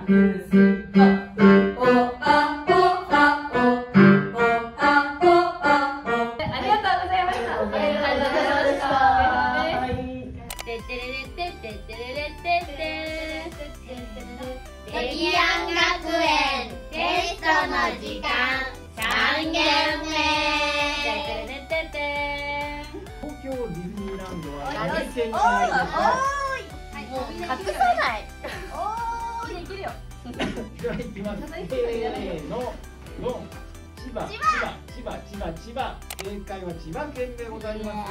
デビアン学園テストの時間3限目。 東京ディズニーランドは何線になりますか？ もう隠さない。おーい、できるよ。 ではいきます。せーの、ドン。千葉。正解は千葉県でございます。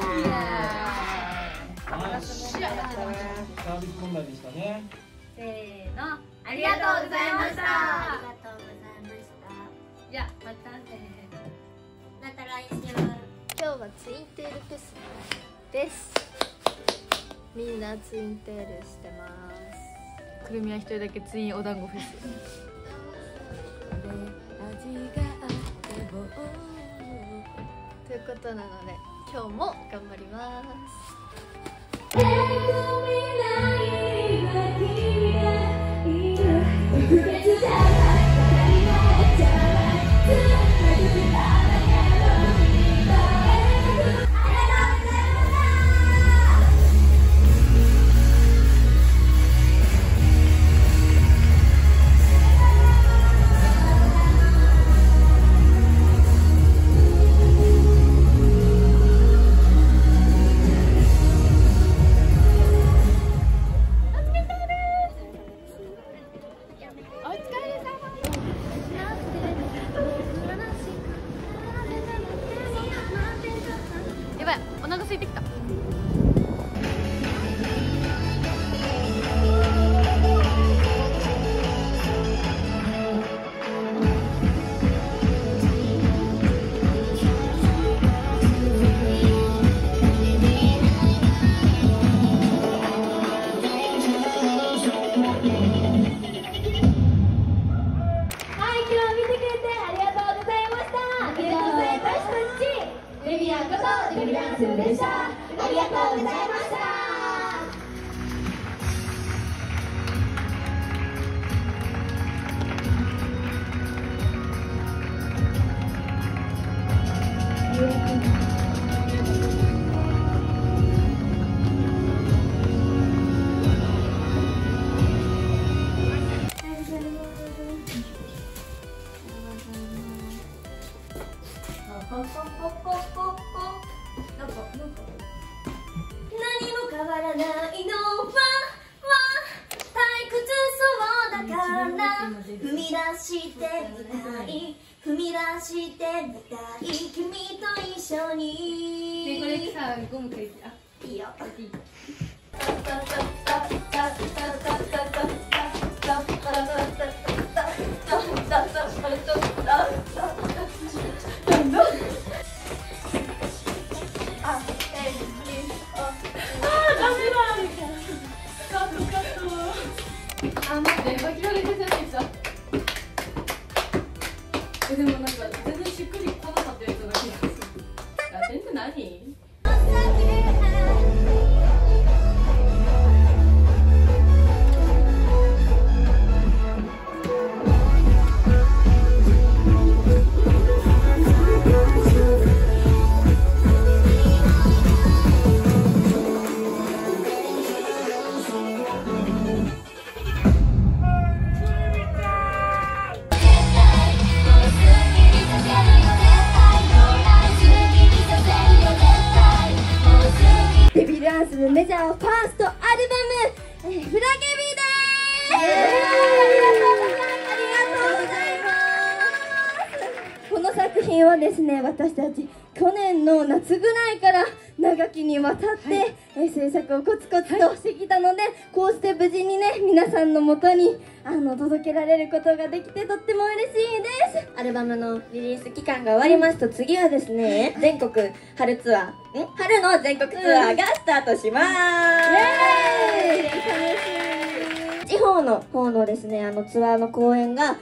サービス問題でしたね。 せーの、ありがとうございました。 ありがとうございました。 じゃあまたね。 また来週。 今日はツインテールフェスです。みんなツインテールしてます。 くるみは一人だけツインお団子フェス。 ということなので今日も頑張ります。 やばい、お腹空いてきた。 デビアンことデビダンスでした。ありがとうございました。何も変わらないのは退屈そうだから踏み出してみたい、踏み出してみたい、君と一緒に。 これさ、ゴムくれて、あ、 いいよ。 あ、待って、バキバキ出てきた。でもなんか全然しっくりこなかったやつな気がする。ラテンって何？ デビダンスのメジャーファーストアルバム「フラゲビ」です。ありがとうございます。この作品はですね、私たち去年の夏ぐらいから長きにわたって、制作をコツコツとしてきたので、こうして無事にね皆さんのもとに届けられることができてとっても嬉しいです。アルバムのリリース期間が終わりますと、次はですね全国春ツアー春の全国ツアーがスタートします。イエーイ、楽しい。地方の方のですねツアーの公演が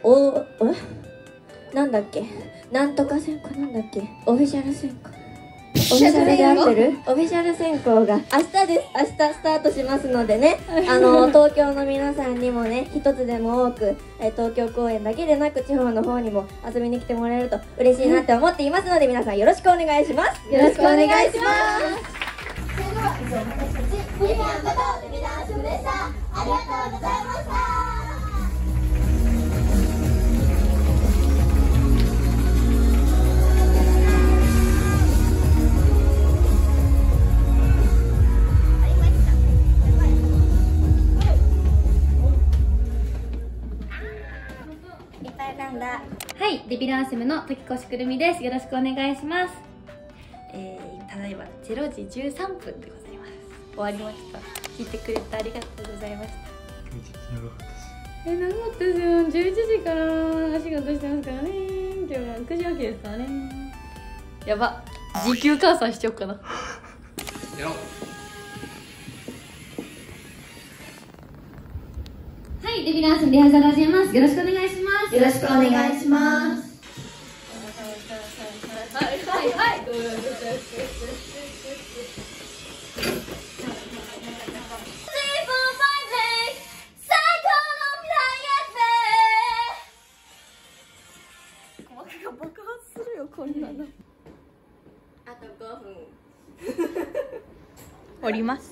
なんだっけ、なんとか選考、なんだっけ、オフィシャル選考オフィシャルで合ってる？オフィシャル選考が明日です。明日スタートしますのでね、東京の皆さんにもね、一つでも多く、東京公演だけでなく地方の方にも遊びに来てもらえると嬉しいなって思っていますので、皆さんよろしくお願いします。よろしくお願いします。それでは以上、私たちビビアンことビビダンス部でした。ありがとうございました。 はい、デビルアンセムの時越くるみです。よろしくお願いします。ただいま0時13分でございます。終わりました。聞いてくれてありがとうございました。 めっちゃ長かったし。 長かったですよ。11時から仕事してますからね。今日は9時起きですからね。やば、時給換算しちゃおうかな。 やろう。 はい、デビルアンセムリハーサル始めます。よろしくお願いします。 よろしくお願いします。 はいはいはい。こんなのあと5分。 降ります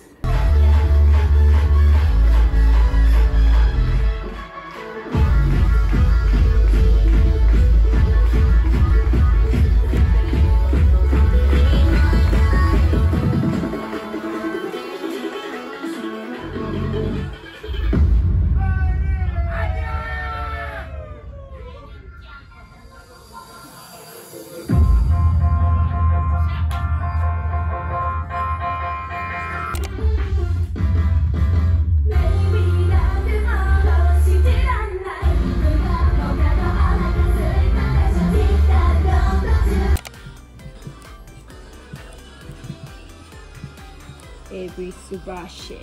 。AV 素晴らしい。はい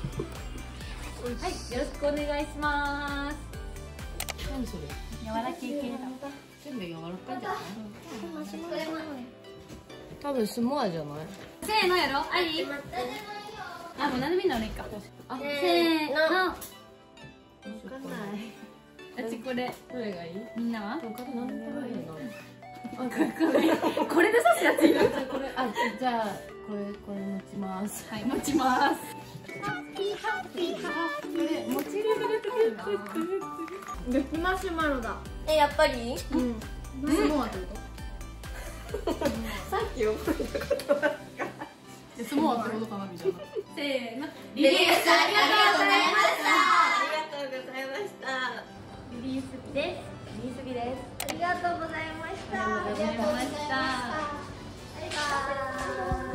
、よろしくお願いします。 何それ？ 柔らかい系だ。 全部柔らかいんじゃない？多分スモアじゃない？ せーのやろ。あり？あ、もう何でもいいの俺か。あ、せーの。わかんない。あっちこれ。 どれがいい？ みんなは？ 他で何でもいいの？ これで刺すやついる。 これじゃあこれ持ちます。 はい、持ちます。 これ持ちレベル高いな。 激マシュマロだ。やっぱり？ スモアってこと？ さっき覚えたことはスモアってことかなみたいな。 せーの。 リリースありがとうございました。ありがとうございました。 リリース日です。リリース日です。 ありがとうございました。 ありがとうございました。 バイバーイ。